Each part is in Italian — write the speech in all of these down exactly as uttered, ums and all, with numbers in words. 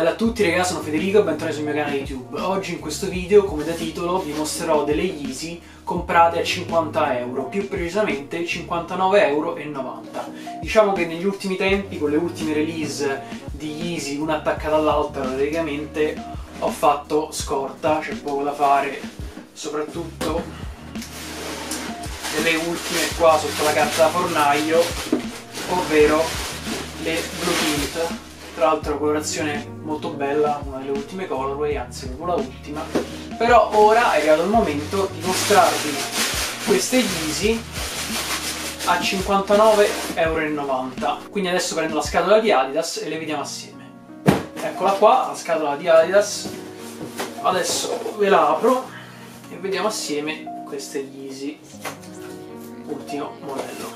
bella a tutti ragazzi, sono Federico e bentornati sul mio canale YouTube. Oggi in questo video, come da titolo, vi mostrerò delle Yeezy comprate a cinquanta euro, più precisamente cinquantanove euro e novanta. Diciamo che negli ultimi tempi, con le ultime release di Yeezy una attaccata all'altra, praticamente ho fatto scorta, c'è poco da fare, soprattutto delle ultime qua sotto la carta da fornaio, ovvero le Blue Tint. Tra l'altro colorazione molto bella, una delle ultime colorway, anzi proprio la ultima. Però ora è arrivato il momento di mostrarvi queste Yeezy a cinquantanove euro e novanta. Quindi adesso prendo la scatola di Adidas e le vediamo assieme. Eccola qua, la scatola di Adidas. Adesso ve la apro e vediamo assieme queste Yeezy, ultimo modello.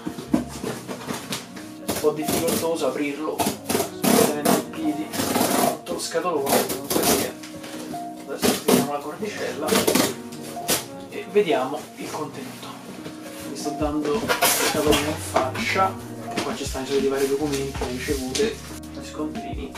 È un po' difficoltoso aprirlo, i piedi, tutto lo scatolone, comunque sia. Adesso tiriamo la cordicella e vediamo il contenuto. Mi sto dando il scatolone in faccia, qua ci stanno i soliti vari documenti, le ricevute, gli scontrini,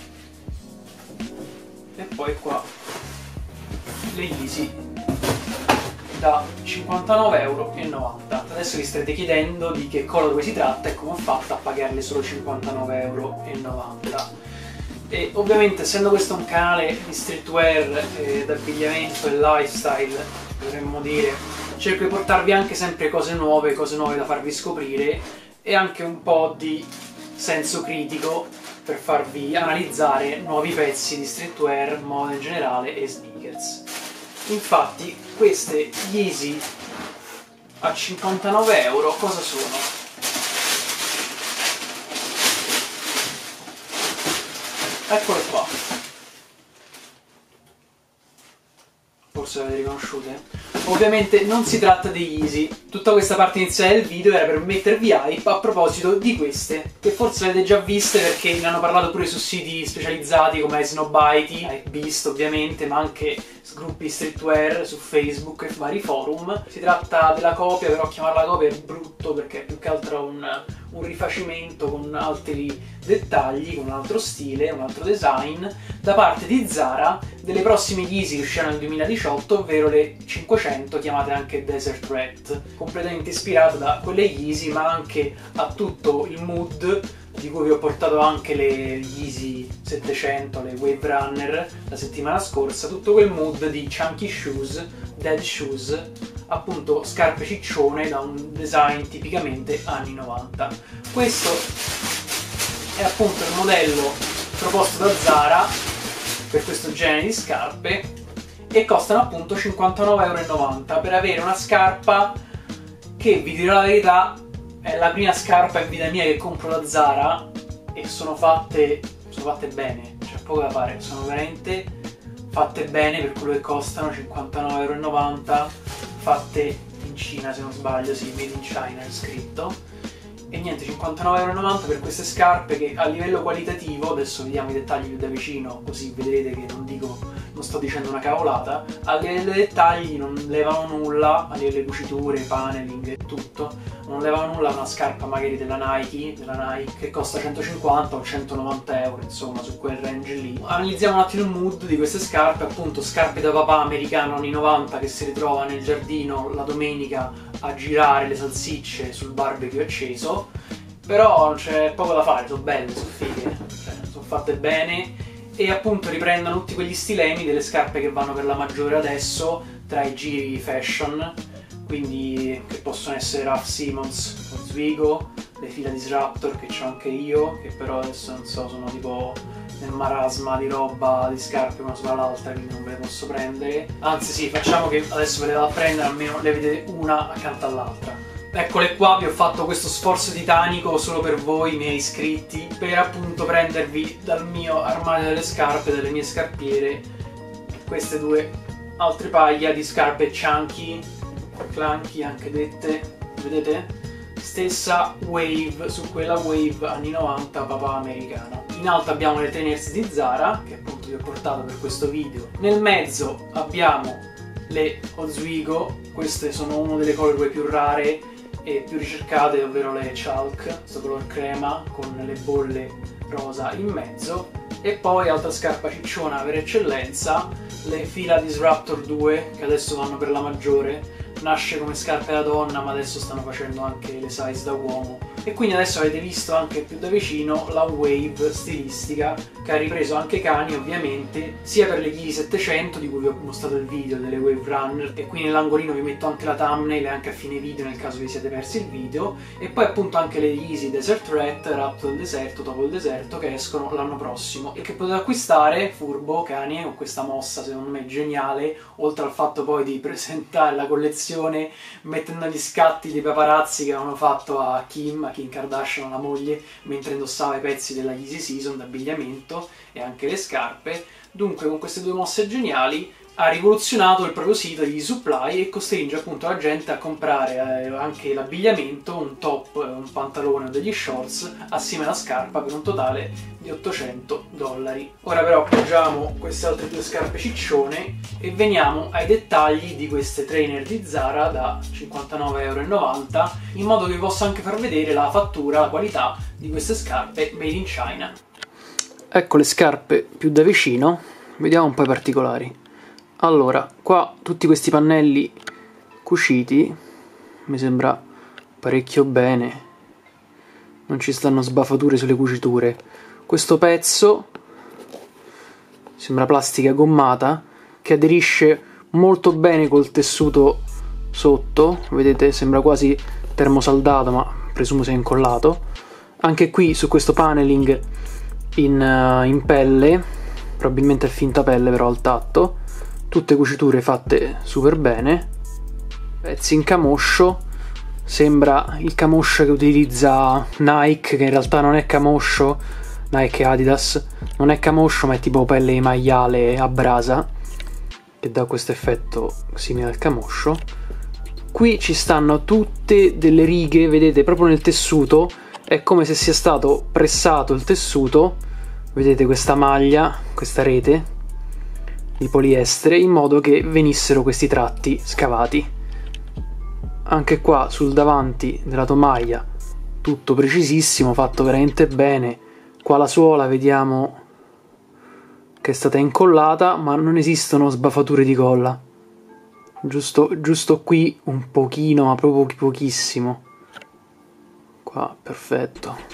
e poi qua le Yeezy da cinquantanove euro e novanta. Adesso vi starete chiedendo di che colorway si tratta e come ho fatto a pagarle solo cinquantanove euro e novanta. E ovviamente, essendo questo un canale di streetwear, eh, d'abbigliamento e lifestyle, dovremmo dire, cerco di portarvi anche sempre cose nuove, cose nuove da farvi scoprire e anche un po' di senso critico per farvi analizzare nuovi pezzi di streetwear, moda in generale e sneakers. Infatti queste Yeezy a cinquantanove euro cosa sono? Eccole qua. Forse le avete riconosciute? Ovviamente non si tratta di Yeezy. Tutta questa parte iniziale del video era per mettervi hype a proposito di queste, che forse avete già viste perché ne hanno parlato pure su siti specializzati come Snowbite, Hypebeast ovviamente, ma anche gruppi streetwear su Facebook e vari forum. Si tratta della copia, però chiamarla copia è brutto perché è più che altro un, un rifacimento con altri dettagli, con un altro stile, un altro design, da parte di Zara, delle prossime Yeezy che usciranno nel duemiladiciotto, ovvero le cinquecento, chiamate anche Desert Red, completamente ispirata da quelle Yeezy, ma anche a tutto il mood di cui vi ho portato anche le Yeezy settecento, le Wave Runner la settimana scorsa, tutto quel mood di chunky shoes, dead shoes, appunto scarpe ciccione da un design tipicamente anni novanta. Questo è appunto il modello proposto da Zara per questo genere di scarpe e costano appunto cinquantanove euro e novanta per avere una scarpa che, vi dirò la verità, è la prima scarpa in vita mia che compro da Zara e sono fatte, sono fatte bene, c'è poco da fare, sono veramente fatte bene per quello che costano, cinquantanove euro e novanta, fatte in Cina se non sbaglio, sì, made in China è scritto. E niente, cinquantanove euro e novanta per queste scarpe che a livello qualitativo, adesso vediamo i dettagli più da vicino così vedrete che non dico, non sto dicendo una cavolata, a livello dei dettagli non levano nulla, a livello di cuciture, paneling e tutto, non levano nulla a una scarpa magari della Nike, della Nike che costa centocinquanta o centonovanta euro, insomma su quel range lì. Analizziamo un attimo il mood di queste scarpe, appunto scarpe da papà americano anni novanta che si ritrova nel giardino la domenica a girare le salsicce sul barbecue acceso, però c'è poco da fare, sono belle, sono fighe, cioè, sono fatte bene e appunto riprendono tutti quegli stilemi delle scarpe che vanno per la maggiore adesso tra i giri fashion, quindi che possono essere Raf Simons, Ozweego, le fila Disruptor che c'ho anche io, che però adesso non so, sono tipo nel marasma di roba, di scarpe una sopra l'altra, quindi non ve le posso prendere. Anzi sì, facciamo che adesso ve le vado a prendere, almeno le vedete una accanto all'altra. Eccole qua, vi ho fatto questo sforzo titanico solo per voi, miei iscritti, per appunto prendervi dal mio armadio delle scarpe, dalle mie scarpiere, queste due altre paia di scarpe chunky, clunky anche dette, vedete? Stessa Wave, su quella Wave anni novanta papà americano. In alto abbiamo le trainers di Zara, che appunto vi ho portato per questo video. Nel mezzo abbiamo le Ozweego, queste sono una delle colorway più rare e più ricercate, ovvero le Chalk, questo color crema con le bolle rosa in mezzo. E poi altra scarpa cicciona per eccellenza, le Fila Disruptor due, che adesso vanno per la maggiore. Nasce come scarpe da donna, ma adesso stanno facendo anche le size da uomo. E quindi adesso avete visto anche più da vicino la wave stilistica, che ha ripreso anche Kanye ovviamente, sia per le Yeezy settecento, di cui vi ho mostrato il video delle Wave Runner, e qui nell'angolino vi metto anche la thumbnail e anche a fine video nel caso vi siete persi il video, e poi appunto anche le Yeezy Desert Rat, Rapto del deserto, Topo del deserto, che escono l'anno prossimo e che potete acquistare, furbo Kanye, con questa mossa secondo me geniale, oltre al fatto poi di presentare la collezione mettendo gli scatti dei paparazzi che avevano fatto a Kim, a Kim Kardashian, la moglie, mentre indossava i pezzi della Yeezy Season d'abbigliamento e anche le scarpe. Dunque con queste due mosse geniali ha rivoluzionato il proprio sito di Supply e costringe appunto la gente a comprare eh, anche l'abbigliamento, un top, un pantalone o degli shorts assieme alla scarpa per un totale di ottocento dollari. Ora però appoggiamo queste altre due scarpe ciccione e veniamo ai dettagli di queste trainer di Zara da cinquantanove e novanta euro, in modo che vi possa anche far vedere la fattura, la qualità di queste scarpe made in China. Ecco le scarpe più da vicino, vediamo un po' i particolari. Allora, qua tutti questi pannelli cuciti, mi sembra parecchio bene, non ci stanno sbaffature sulle cuciture. Questo pezzo sembra plastica gommata che aderisce molto bene col tessuto sotto, vedete, sembra quasi termosaldato, ma presumo sia incollato. Anche qui su questo paneling in, uh, in pelle, probabilmente è finta pelle però al tatto, tutte cuciture fatte super bene, pezzi in camoscio, sembra il camoscio che utilizza Nike, che in realtà non è camoscio, Nike e Adidas, non è camoscio ma è tipo pelle di maiale a brasa, che dà questo effetto simile al camoscio. Qui ci stanno tutte delle righe, vedete, proprio nel tessuto, è come se sia stato pressato il tessuto, vedete questa maglia, questa rete di poliestere, in modo che venissero questi tratti scavati. Anche qua sul davanti della tomaia tutto precisissimo, fatto veramente bene. Qua la suola vediamo che è stata incollata, ma non esistono sbaffature di colla, giusto, giusto qui un pochino, ma proprio pochissimo. Qua perfetto.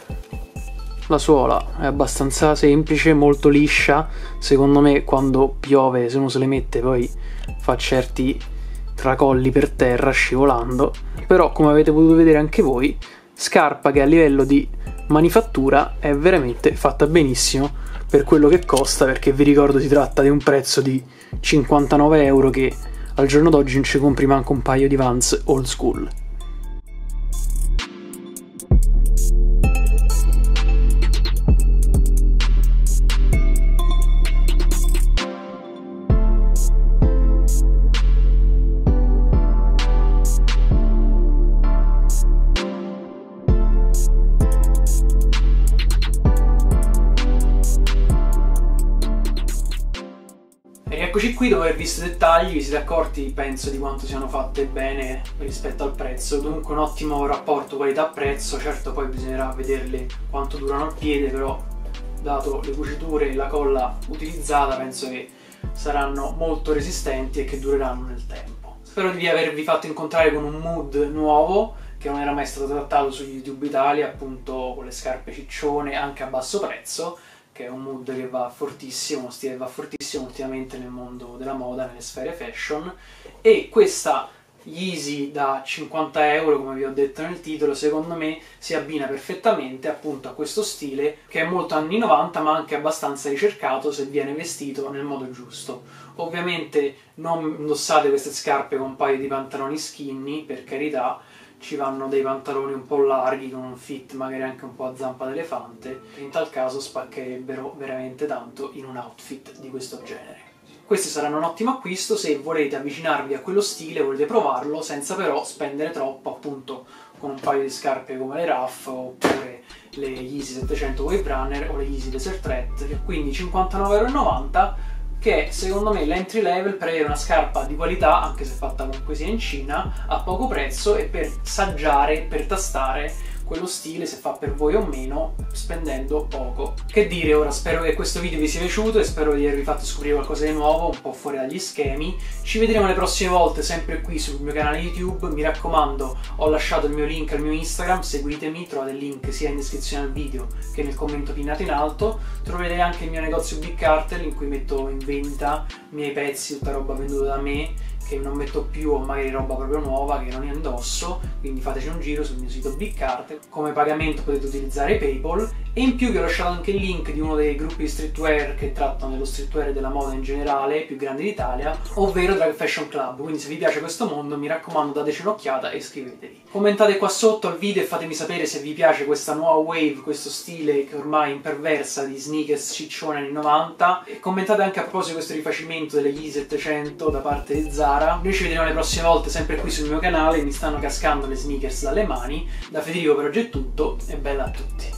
La suola è abbastanza semplice, molto liscia, secondo me quando piove, se uno se le mette, poi fa certi tracolli per terra scivolando, però come avete potuto vedere anche voi, scarpa che a livello di manifattura è veramente fatta benissimo per quello che costa, perché vi ricordo si tratta di un prezzo di cinquantanove euro che al giorno d'oggi non ci compri manco un paio di Vans old school. Eccoci qui dopo aver visto i dettagli, vi siete accorti, penso, di quanto siano fatte bene rispetto al prezzo. Dunque un ottimo rapporto qualità-prezzo, certo poi bisognerà vederle quanto durano al piede, però dato le cuciture e la colla utilizzata penso che saranno molto resistenti e che dureranno nel tempo. Spero di avervi fatto incontrare con un mood nuovo che non era mai stato trattato su YouTube Italia, appunto con le scarpe ciccione anche a basso prezzo, che è un mood che va fortissimo, uno stile che va fortissimo ultimamente nel mondo della moda, nelle sfere fashion. E questa Yeezy da cinquanta euro, come vi ho detto nel titolo, secondo me si abbina perfettamente appunto a questo stile che è molto anni novanta ma anche abbastanza ricercato se viene vestito nel modo giusto. Ovviamente non indossate queste scarpe con un paio di pantaloni skinny, per carità, ci vanno dei pantaloni un po' larghi con un fit magari anche un po' a zampa d'elefante, in tal caso spaccherebbero veramente tanto in un outfit di questo genere. Questi saranno un ottimo acquisto se volete avvicinarvi a quello stile, volete provarlo senza però spendere troppo, appunto con un paio di scarpe come le Ruff oppure le Yeezy settecento Wave Runner o le Yeezy Desert Rat. Quindi cinquantanove e novanta euro, che è secondo me l'entry level per avere una scarpa di qualità, anche se fatta comunque sia in Cina, a poco prezzo, e per saggiare, per tastare quello stile, se fa per voi o meno, spendendo poco. Che dire, ora spero che questo video vi sia piaciuto e spero di avervi fatto scoprire qualcosa di nuovo, un po' fuori dagli schemi. Ci vedremo le prossime volte sempre qui sul mio canale YouTube. Mi raccomando, ho lasciato il mio link al mio Instagram, seguitemi, trovate il link sia in descrizione al video che nel commento pinnato in alto. Troverete anche il mio negozio Big Cartel in cui metto in vendita i miei pezzi, tutta roba venduta da me, che non metto più, o magari roba proprio nuova che non indosso, quindi fateci un giro sul mio sito Big Cartel. Come pagamento potete utilizzare PayPal, e in più vi ho lasciato anche il link di uno dei gruppi di streetwear che trattano dello streetwear e della moda in generale, più grandi d'Italia, ovvero Drag Fashion Club, quindi se vi piace questo mondo mi raccomando dateci un'occhiata e iscrivetevi. Commentate qua sotto al video e fatemi sapere se vi piace questa nuova wave, questo stile che ormai imperversa di sneakers ciccione anni novanta, e commentate anche a proposito di questo rifacimento delle Yeezy settecento da parte di Zara. Noi ci vedremo le prossime volte sempre qui sul mio canale, mi stanno cascando le sneakers dalle mani. Da Federico per oggi è tutto e bella a tutti.